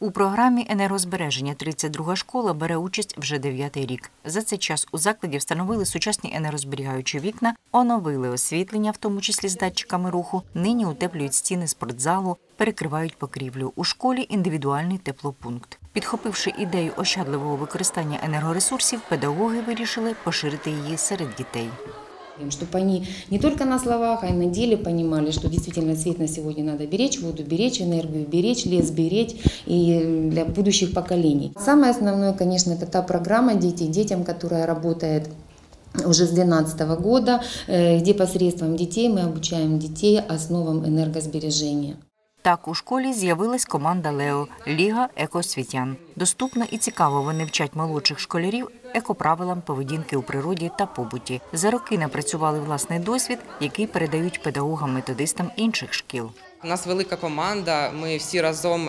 У програмі енергозбереження 32-га школа бере участь вже 9-й рік. За цей час у закладі встановили сучасні енергозберігаючі вікна, оновили освітлення, в тому числі з датчиками руху, нині утеплюють стіни спортзалу, перекривають покрівлю. У школі індивідуальний теплопункт. Підхопивши ідею ощадливого використання енергоресурсів, педагоги вирішили поширити її серед дітей. Чтобы они не только на словах, а и на деле понимали, что действительно свет на сегодня надо беречь, воду беречь, энергию беречь, лес беречь и для будущих поколений. Самое основное, конечно, это та программа детям, которая работает уже с 2012 года, где посредством детей мы обучаем детей основам энергосбережения. Так, у школі з'явилась команда «Лео» – Ліга екоосвітян. Доступно і цікаво вони вчать молодших школярів екоправилам поведінки у природі та побуті. За роки напрацювали власний досвід, який передають педагогам-методистам інших шкіл. У нас велика команда, ми всі разом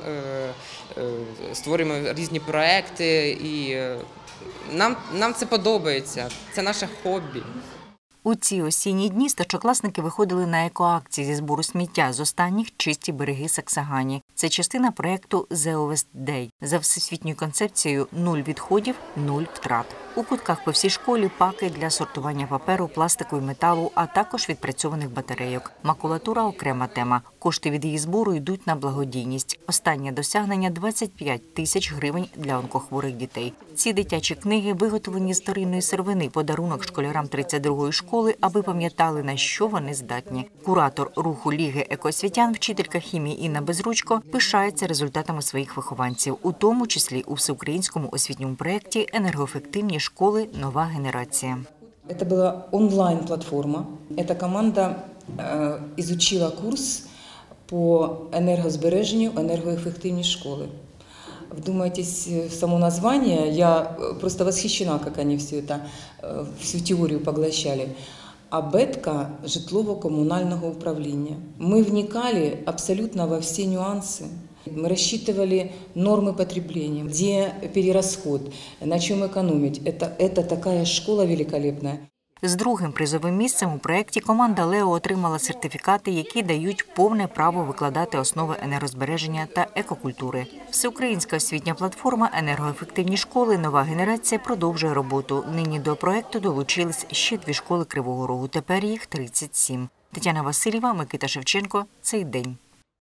створюємо різні проекти і нам це подобається, це наше хобі. У ці осінні дні старшокласники виходили на екоакції зі збору сміття. З останніх – чисті береги Саксагані. Це частина проєкту «Zero Waste Day» за всесвітньою концепцією «Нуль відходів, нуль втрат». У кутках по всій школі паки для сортування паперу, пластику і металу, а також відпрацьованих батарейок. Макулатура – окрема тема. Кошти від її збору йдуть на благодійність. Останнє досягнення – 25 тисяч гривень для онкохворих дітей. Ці дитячі книги виготовлені з вторинної сировини, подарунок школярам 32-ї школи, аби пам'ятали, на що вони здатні. Куратор руху Ліги екоосвітян, вчителька хімії Інна Безручко, пишається результатами своїх вихованців, у тому числі у всеукраїнському освітньому проєкті «Енергоефективні школи. Нова генерація». Это была онлайн-платформа. Эта команда изучила курс по энергосбережению, энергоэффективной школы. Вдумайтесь в само название, я просто восхищена, как они всю теорию поглощали. Абетка житлово-коммунального управления. Мы вникали абсолютно во все нюансы. Мы рассчитывали нормы потребления, где перерасход, на чем экономить. Это такая школа великолепная. З другим призовим місцем у проєкті команда «Лео» отримала сертифікати, які дають повне право викладати основи енергозбереження та екокультури. Всеукраїнська освітня платформа «Енергоефективні школи. Нова генерація» продовжує роботу. Нині до проєкту долучились ще 2 школи Кривого Рогу. Тепер їх 37. Тетяна Васильєва, Микита Шевченко. Цей день.